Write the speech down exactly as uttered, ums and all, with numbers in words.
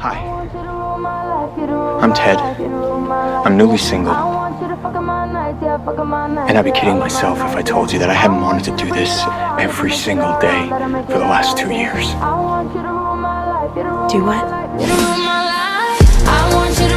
Hi. I'm Ted. I'm newly single. And I'd be kidding myself if I told you that I haven't wanted to do this every single day for the last two years. Do what?